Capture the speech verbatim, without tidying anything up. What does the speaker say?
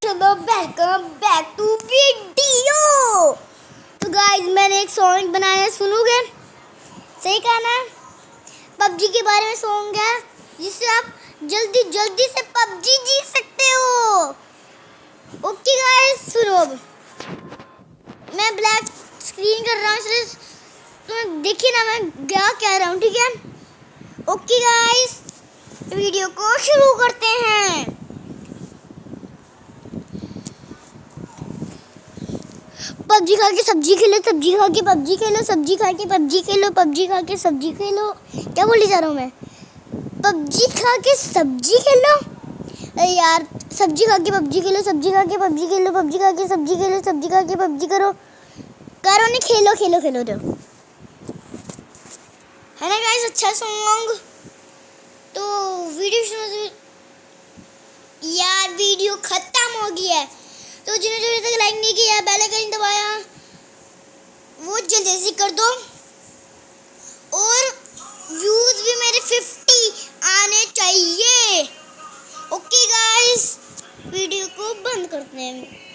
चलो welcome back to video. तो guys मैंने एक सॉन्ग बनाया है, सुनोगे? सही कहा ना? पबजी के बारे में सॉन्ग है जिससे आप जल्दी जल्दी से पबजी जीत सकते हो। ओके गाइस सुनो, अब मैं ब्लैक स्क्रीन कर रहा हूँ इसलिए तुम्हें देखिए ना मैं क्या कह रहा हूँ, ठीक है? ओके गाइस वीडियो को शुरू करते हैं। पबजी खा के सब्जी खेलो, सब्जी खा के पबजी खेलो, सब्जी खा के पबजी खेलो, पबजी खा के सब्जी खेलो। क्या बोली जा रहा हूँ मैं? पबजी खा के सब्जी खेलो। अरे यार, सब्जी खा के पबजी खेलो, सब्जी खा के पबजी खेलो, पबजी खा के सब्जी खेलो, सब्जी खा के पबजी करो करो नहीं, खेलो खेलो खेलो तो है ना गाइस? अच्छा सॉन्ग तो वीडियो शुरू यार, वीडियो खत्म हो गई है तो जिन्होंने अभी तक लाइक नहीं किया, बेल आइकन दबाया, वो जल्दी से कर दो। और व्यूज भी मेरे फिफ्टी आने चाहिए। ओके गाइस वीडियो को बंद करते हैं।